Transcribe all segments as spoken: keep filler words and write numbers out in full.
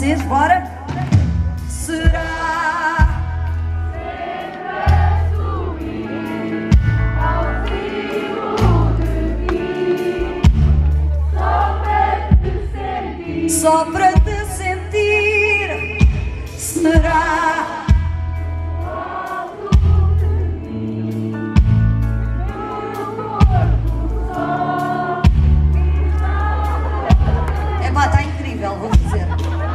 vocês, bora? Será sempre a subir ao cimo de ti, só para te sentir, só para te sentir? Será alto de mim, no corpo só está. é pá, está incrível, vou dizer.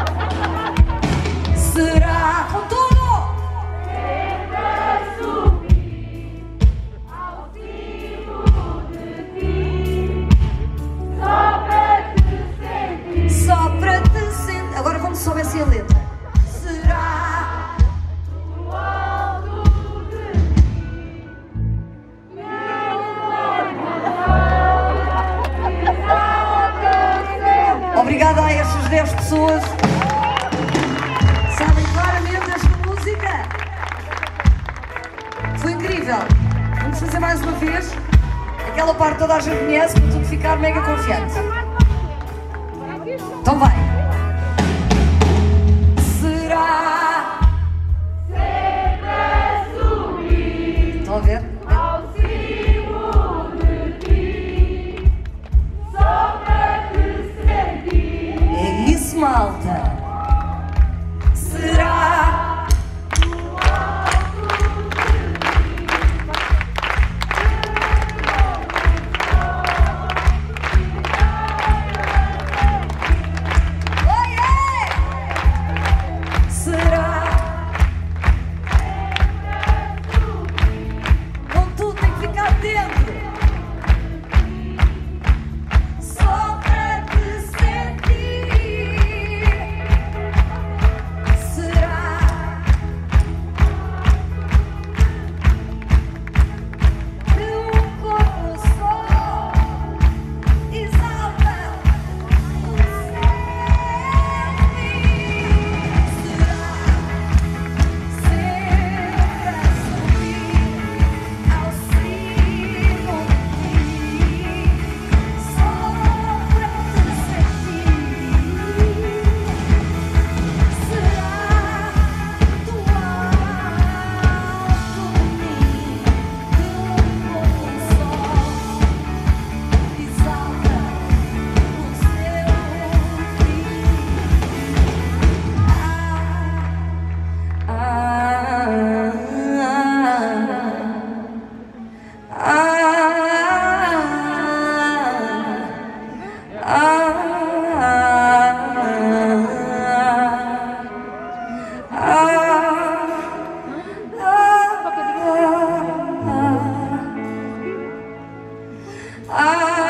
Será com tudo? Sempre a subir ao cimo de ti, só para te sentir, Só para te sentir. Agora como se soubesse a letra. Será no alto de mim, meu corpo só exalta. obrigada a estas dez pessoas. Sabem claramente esta música. Foi incrível. Vamos fazer mais uma vez. Aquela parte toda a gente conhece para tudo ficar mega confiante. Então vai. Será? Sempre a subir Estão a ver? ao cimo de ti, só para te sentir, É isso, malta. Será? no alto de mim, Oiê! Será? Com tudo tem que ficar dentro. Só para te sentir. Será? Que um corpo só exalta o céu. Será sempre a subir ao cimo de ti, só para te sentir? Será do alto de mim que um corpo só exalta o seu fim? Ah